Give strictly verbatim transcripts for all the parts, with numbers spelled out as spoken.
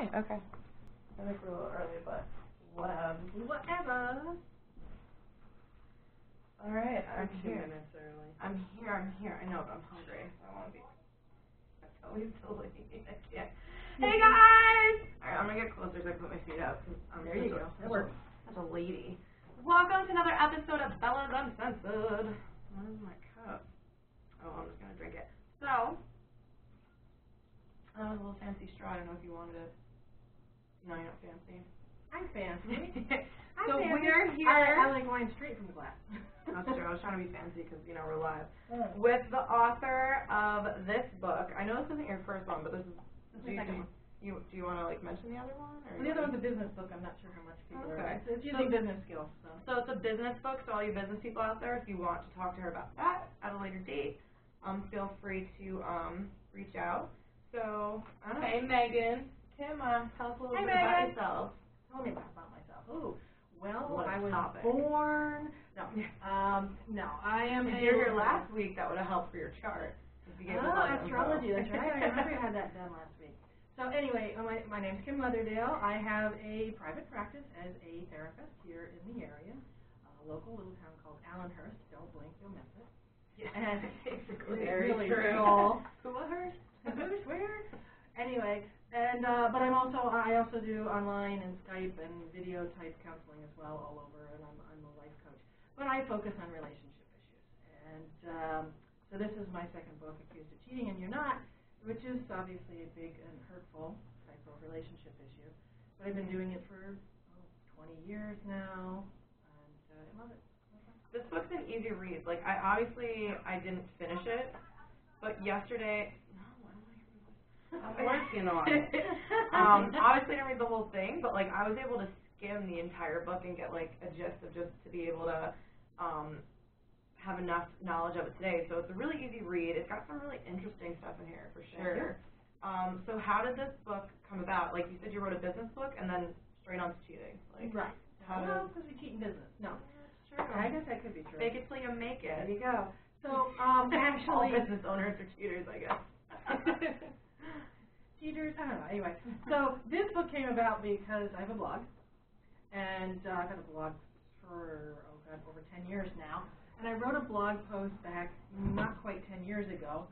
fine. Okay. I think we're a little early, but whatever. Whatever. All right, I'm Two here. minutes early. I'm here. I'm here. I know, but I'm hungry. So I want to be. That's always silly. Yeah. Hey guys! All right, I'm gonna get closer so I can put my feet up. Cause I'm There you such go. A, That works. such a lady. Welcome to another episode of Bella's Uncensored. What is my cup? Oh, I'm just gonna drink it. So, that was a little fancy straw. I don't know if you wanted it. No, you're not fancy. I'm fancy. I'm so fancy. we're here. I, I like wine straight from the glass. That's true. I was trying to be fancy because, you know, we're live. Oh. With the author of this book. I know this isn't your first one, but this is. This Do is you, the second do, one. you, do you want to, like, mention the other one? Or Well, the other one's a business book. I'm not sure how much people Okay. are. It's, it's using So- business skills. So. So it's a business book, so all you business people out there, if you want to talk to her about that at a later date, um, feel free to um reach out. So, I don't know. Hey, Megan. Kim, uh, tell us a little Hey, bit about Megan. yourself. Tell me about myself. Ooh, well, What a I was topic. born. No, um, no, I am If a. you were here last week, that would have helped for your chart. If you gave us Oh, all the astrology. info. That's right. I remember you had that done last week. So anyway, my my name's Kim Leatherdale. I have a private practice as a therapist here in the area, a local little town called Allenhurst. Don't blink, you'll miss it. Yeah, And basically. it's Very really true. small. Whoahurst? Who's where? Anyway, and uh, but I'm also I also do online and Skype and video type counseling as well all over, and I'm I'm a life coach. But I focus on relationship issues, and um, so this is my second book, Accused of Cheating and You're Not, which is obviously a big and hurtful type of relationship issue. But I've been doing it for oh, twenty years now, and uh, I love it. This book's an easy read. Like, I obviously I didn't finish it, but yesterday. No, why am I hearing this? I'm working on it. um, obviously, I didn't read the whole thing, but like I was able to skim the entire book and get like a gist of just to be able to um, have enough knowledge of it today. So it's a really easy read. It's got some really interesting stuff in here for sure. Um, so how did this book come about? Like you said, you wrote a business book and then straight on to cheating. Like, right. How well, did? because we cheat in business. No. True. I guess that could be true. Fake it till you make it. There you go. So, um, All actually, business owners are cheaters, I guess. cheaters, I don't know. Anyway, so this book came about because I have a blog, and uh, I've had a blog for oh god, over ten years now. And I wrote a blog post back not quite ten years ago,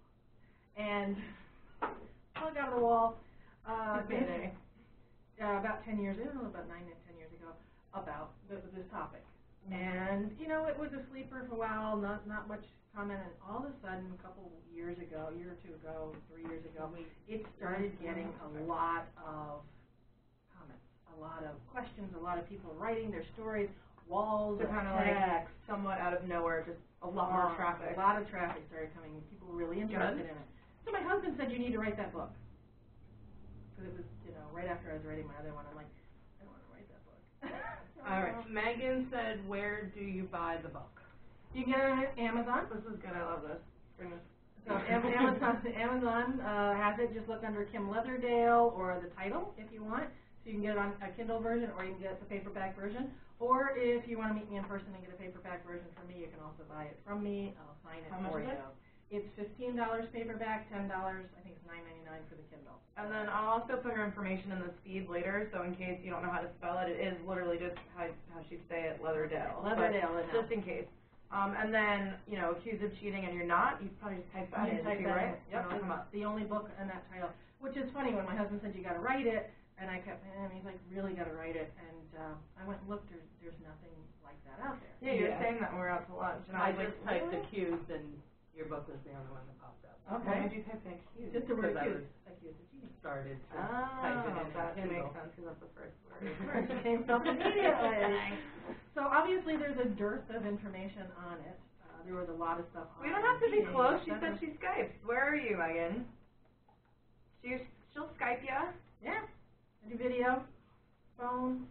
and plug out of the wall. Uh, Today. uh, about ten years, ago, about nine to ten years ago, about the, this topic. And, you know, it was a sleeper for a while, not not much comment, and all of a sudden, a couple years ago, a year or two ago, three years ago, it started getting a lot of comments, a lot of questions, a lot of people writing their stories, walls So of kind of like text. somewhat out of nowhere, just a lot more Uh, traffic. A lot of traffic started coming, people were really interested Good. in it. So my husband said, you need to write that book. Because it was, you know, right after I was writing my other one, I'm like, I don't want to write that book. All right. Megan said, where do you buy the book? You can get it on Amazon. This is good. I love this. Goodness. So Am- Amazon, Amazon uh, has it. Just look under Kim Leatherdale or the title if you want. So you can get it on a Kindle version, or you can get the paperback version. Or if you want to meet me in person and get a paperback version from me, you can also buy it from me. I'll sign it How much for is you. it? It's fifteen dollars paperback, ten dollars. I think it's nine ninety-nine for the Kindle. And then I'll also put her information in the speed later, so in case you don't know how to spell it, it is literally just how, how she say it, Leatherdale. Leatherdale, But it just in case. Um, and then, you know, Accused of Cheating and You're Not, you probably just type that You in, type too, that right? in. Yep, And it'll come up. it's the only book in that title. Which is funny, when my husband said, you got to write it, and I kept, and he's like, really got to write it, and uh, I went and looked, there's, there's nothing like that out there. Yeah, you were Yeah. saying that when we were out to lunch, and I I was just like, typed really? accused, and your book was the only one that popped up. Okay. Why did you type in Accused? Just the word Because I accused. Accused of cheating. Started to Oh, type it in that Google. makes sense, because that's the first word. First came up immediately. So obviously there's a dearth of information on it. Uh, there was a lot of stuff on We don't have to be cheating, close. She et said cetera. she Skypes. Where are you, Megan? She, she'll Skype ya. Yeah. I do video, phone,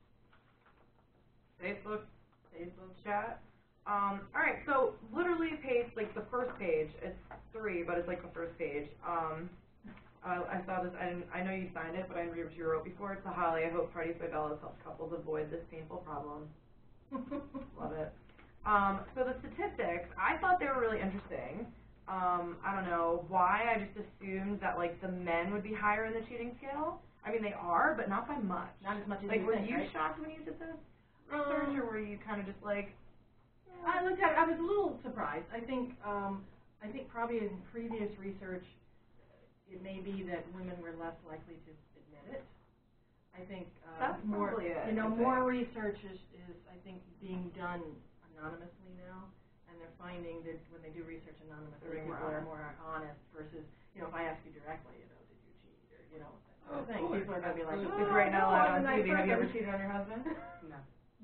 Facebook Facebook. chat. Um, alright, so literally page, like the first page, it's three, but it's like the first page. Um, I, I saw this, I didn't, I know you signed it, but I didn't read what you wrote before. It's a Holly. I hope Parties by Bella's helps couples avoid this painful problem. Love it. Um, so the statistics, I thought they were really interesting. Um, I don't know why, I just assumed that like the men would be higher in the cheating scale. I mean, they are, but not by much. Not as much as Like, you were think, you right? shocked when you did this research, Um, or were you kind of just like, I looked at it, I was a little surprised. I think, um, I think probably in previous research, it may be that women were less likely to admit it. I think, uh, That's more, probably it, you know, I more think. research is, is, I think, being done anonymously now. And they're finding that when they do research anonymously, They're being people more are more honest versus, you know, if I ask you directly, you know, did you cheat, or, you know, that sort of Of thing. course, People are gonna be like, absolutely. oh, it's right now no, live I'm on a nice T V, have you ever person." cheated on your husband? No.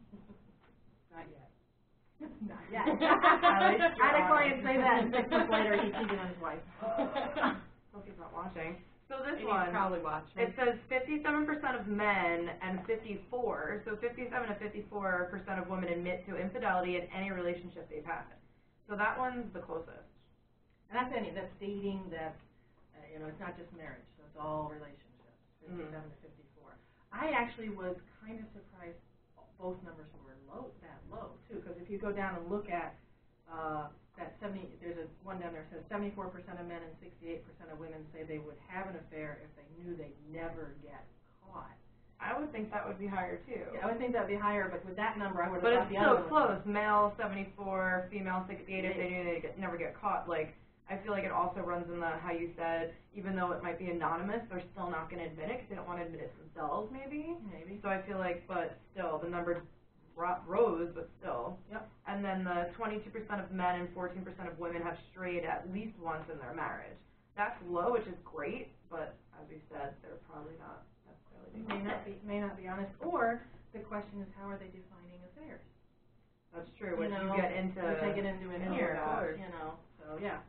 Not yet. Not yet. At least I had a you're client honest. say that, and six months later, he cheated on his wife. Hope he's not watching. So this And one, he's probably watching. it says fifty-seven percent of men and fifty-four, so fifty-seven to fifty-four percent of women admit to infidelity in any relationship they've had. So that one's the closest. And that's any, that's dating, that's, uh, you know, it's not just marriage, so it's all relationships, fifty-seven to fifty-four. I actually was kind of surprised both numbers were low, that low, too, because if you go down and look at, uh, that seventy, there's a one down there that says seventy-four percent of men and sixty-eight percent of women say they would have an affair if they knew they'd never get caught. I would think that would be higher too. Yeah, I would think that'd be higher, but with that number, I would have But thought it's the other so one was. close. Male seventy-four, female sixty-eight. If they knew they'd get, never get caught, like I feel like it also runs in the how you said, even though it might be anonymous, they're still not going to admit it because they don't want to admit it themselves, maybe. Maybe. So I feel like, but still, the number ro- rose, but still. Yep. And then the twenty-two percent of men and fourteen percent of women have strayed at least once in their marriage. That's low, which is great, but as we said, they're probably not necessarily being May not be, may not be honest, or the question is, how are they defining affairs? That's true. You When you know, get into which I get into in into here, that. you know, so, yeah.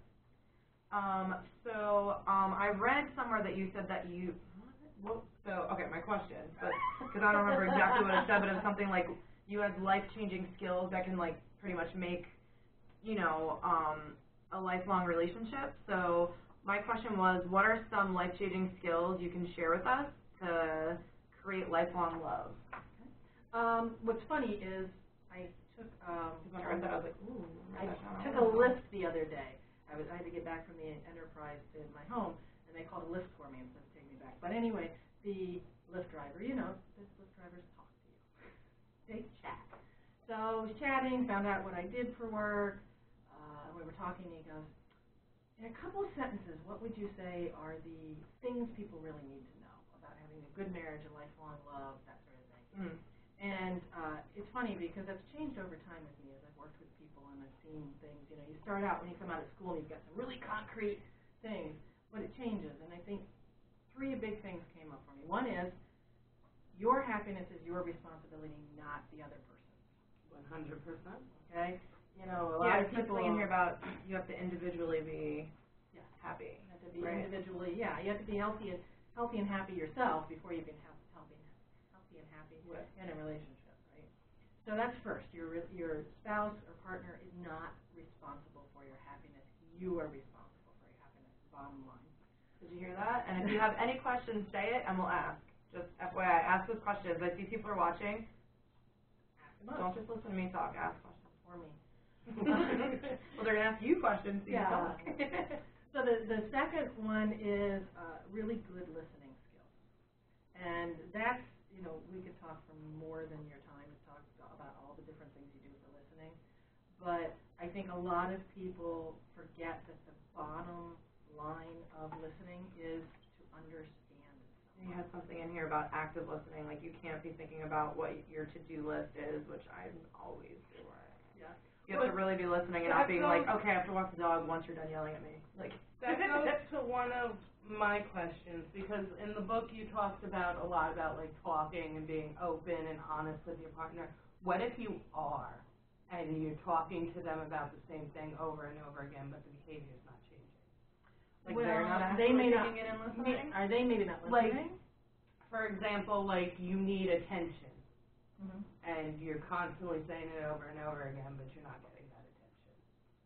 Um, so, um, I read somewhere that you said that you, what, so, okay, my question, but, because I don't remember exactly what it said, but it was something like, you had life-changing skills that can, like, pretty much make, you know, um, a lifelong relationship. So, my question was, what are some life-changing skills you can share with us to create lifelong love? Um, what's funny is, I took, um, Because when I read that, I was like, ooh. I gosh, don't took know. a list the other day. I was, I had to get back from the Enterprise to my home, and they called a list for me instead of taking me back. But anyway, the Lyft driver, you know, the Lyft drivers talk to you. They chat. So I was chatting, found out what I did for work. Uh, we were talking, and he goes, in a couple of sentences, what would you say are the things people really need to know about having a good marriage, a lifelong love, that sort of thing? Mm. And uh, it's funny because that's changed over time with me as I've worked with people and I've seen things. You know, you start out when you come out of school and you've got some really concrete things, but it changes. And I think three big things came up for me. One is your happiness is your responsibility, not the other person's. One hundred percent. Okay? You know, a lot Yeah, of people especially in here about you have to individually be yeah, happy. you have to be Right. individually. Yeah, you have to be healthy and healthy and happy yourself before you can have healthy and healthy and happy Right. in a relationship, right? So that's first. Your re- your spouse or partner is not responsible for your happiness. You are responsible for your happiness. Bottom line. Did you hear that? And if you have any questions, say it and we'll ask. Just F Y I, ask those questions. I see people are watching. Ask them Don't just listen to me talk, ask questions. for me. Well, they're going to ask you questions, so you Yeah. talk. So the the second one is uh, really good listening skills, and that's, you know, we could talk for more than your time to talk about all the different things you do for listening, but I think a lot of people forget that the bottom line of listening is to understand You someone. had something in here about active listening, like you can't be thinking about what your to-do list is, which I'm always doing. Yeah. You have to Well, really be listening and that not being like, goes- okay, I have to walk the dog once you're done yelling at me. Like That goes to one of my questions, because in the book you talked about a lot about like talking and being open and honest with your partner. What if you are, and you're talking to them about the same thing over and over again, but the behavior's not changing? Like Well, they're not they actually may not, taking it and may- listening? are they maybe not Like- listening? For example, like you need attention, Mm-hmm. and you're constantly saying it over and over again, but you're not getting that attention.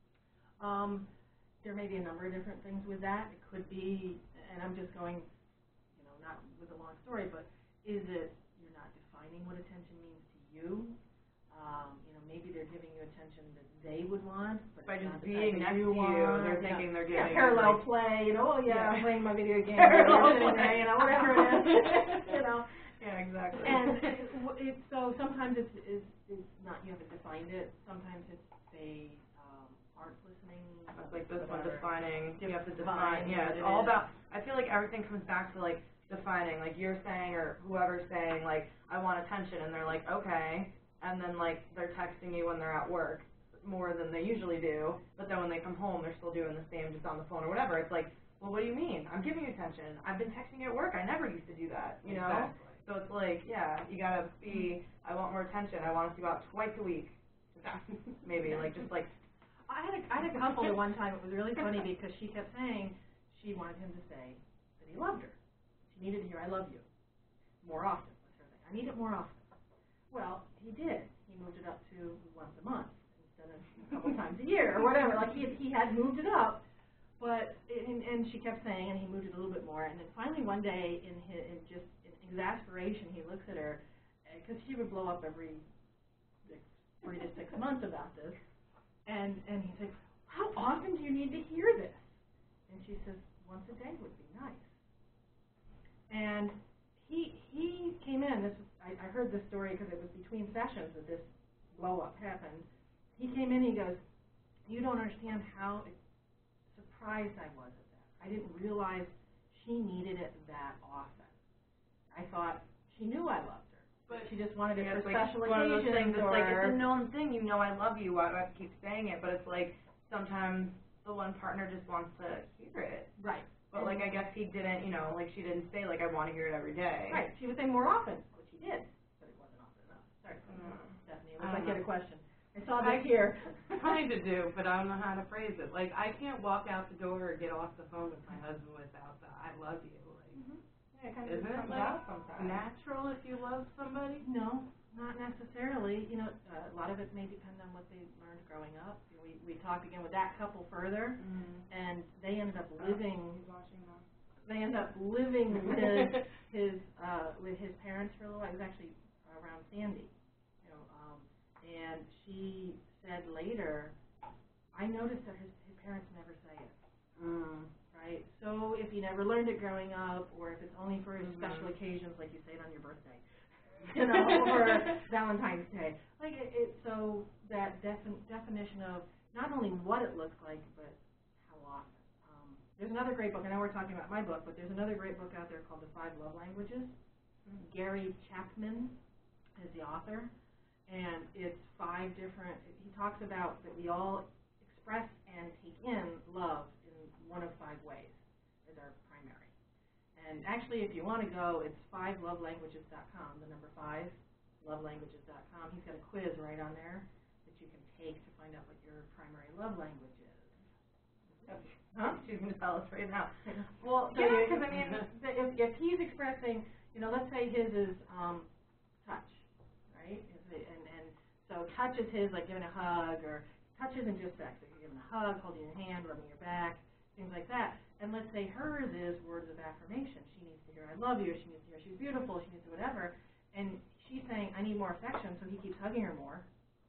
Um, there may be a number of different things with that. It could be, and I'm just going, you know, not with a long story, but is it you're not defining what attention means to you? Um, you know, maybe they're giving you attention that they would want, but By it's just not the being type that next you to you, want. they're you thinking know, they're yeah, giving parallel like, play, you know, oh yeah, yeah. I'm playing my video game, Parallel sitting there, play. you know, whatever it is, you know. Yeah, exactly. And it, it's, so sometimes it's, it's, it's not, you haven't defined it, sometimes it's they um, aren't listening. It's like this one or defining, you have to define define, yeah, what it's it all is. about, I feel like everything comes back to like defining, like you're saying or whoever's saying like, I want attention, and they're like, okay, and then like they're texting you when they're at work more than they usually do, but then when they come home they're still doing the same just on the phone or whatever. It's like, well, what do you mean? I'm giving you attention. I've been texting you at work. I never used to do that, you know? Exactly. So it's like, yeah, you gotta be, I want more attention. I want us to go out twice a week. Maybe, like, just like, I had a, I had a couple at one time. It was really funny because she kept saying she wanted him to say that he loved her. She needed to hear, I love you, more often. Was her thing. I need it more often. Well, he did. He moved it up to once a month instead of a couple times a year or whatever. Like, he, he had moved it up. But, and, and she kept saying, and he moved it a little bit more. And then finally one day, in his, in just in exasperation, he looks at her, because she would blow up every like, three to six months about this. And, and he said, how often do you need to hear this? And she says, once a day would be nice. And he he came in, this was, I, I heard this story because it was between sessions that this blow-up happened. He came in and he goes, you don't understand how surprised I was at that. I didn't realize she needed it that often. I thought she knew I loved her, but she just wanted it yeah, for it's like special one of those occasions. things, it's or like, it's a known thing, you know I love you, why do I have to keep saying it? But it's like, sometimes the one partner just wants to hear it. Right. But like, I guess he didn't, you know, like she didn't say like, I want to hear it every day. Right. She was saying more often, which he did, but it wasn't often enough. Sorry, Mm. Stephanie. It I was like don't you had a know. question. I saw I- this here. Kind of do, but I don't know how to phrase it. Like, I can't walk out the door or get off the phone with my husband without the I love you. Like, Mm-hmm. Yeah, it kind of isn't just it comes like out sometimes. natural if you love somebody? No, not necessarily. You know, uh, a lot of it may depend on what they learned growing up. We we talked again with that couple further, Mm. and they ended up Oh, living. he's watching now. They ended up living with his uh, with his parents for a little while. It was actually around Sandy, you know. Um, and she said later, I noticed that his his parents never say it. Mm. Right? So if you never learned it growing up, or if it's only for Mhm. special occasions, like you say it on your birthday, you know, or Valentine's Day, like it, it so that defin definition of not only what it looks like, but how often. Um, there's another great book. I know we're talking about my book, but there's another great book out there called The Five Love Languages. Mm. Gary Chapman is the author, and it's five different. He talks about that we all express and take in love in one of five ways as our primary. And actually, if you want to go, it's five love languages dot com, the number five, love languages dot com. He's got a quiz right on there that you can take to find out what your primary love language is. Huh? She's going to tell us right now. Well, So yeah, you- because I mean, the- if, if he's expressing, you know, let's say his is um, touch, right? Is it, and, and so touch is his, like giving a hug, or touch isn't just sex. Like you're giving a hug, holding your hand, rubbing your back, things like that. And let's say hers is words of affirmation. She needs to hear I love you, or she needs to hear she's beautiful, she needs to whatever. And she's saying, I need more affection, so he keeps hugging her more.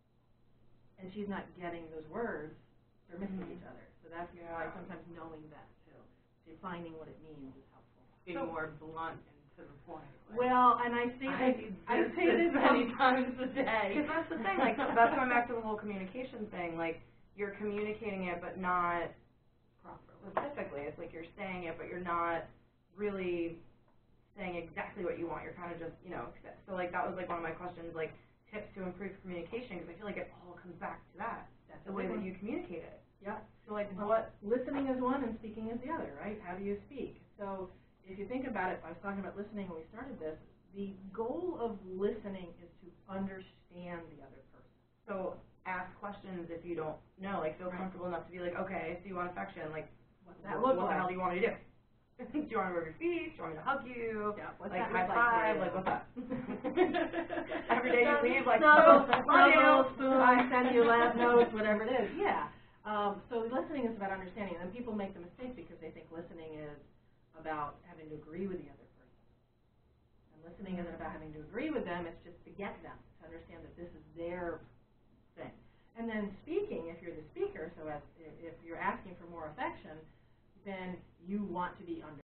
And she's not getting those words. They're missing Mhm. each other. So that's Yeah. why sometimes knowing that, too, defining what it means is helpful. Be So- more blunt and to the point. Like, Well, and I say I this, need I this say this this many some- times a day. Because that's the thing, like, that's going back to the whole communication thing, like, you're communicating it, but not properly. specifically. It's like you're saying it, but you're not really saying exactly what you want. You're kind of just, you know, so, like, that was, like, one of my questions, like, tips to improve communication, because I feel like it all comes back to that, That's the a way big that one. you communicate it. Yeah. So, like, Well, what, listening is one and speaking is the other, right? How do you speak? So if you think about it, I was talking about listening when we started this, the goal of listening is to understand the other person. so ask questions if you don't know, like, feel Right. comfortable enough to be like, okay, so you want affection, like, What's that what, look what the like? hell do you want me to do? Do you want me to rub your feet? Do you want me to hug you? Yeah, what's like, that high look like for five? you? Like, what's up? Every day you leave, like, snuggle, love snuggle, you. spoon, send you laugh notes, whatever it is. Yeah. Um, so listening is about understanding, and then people make the mistake because they think listening is about having to agree with the other person. And And listening isn't about having to agree with them, it's just to get them, to understand that this is their thing. And then speaking, if you're the speaker, so as if you're asking for more affection, then you want to be understood.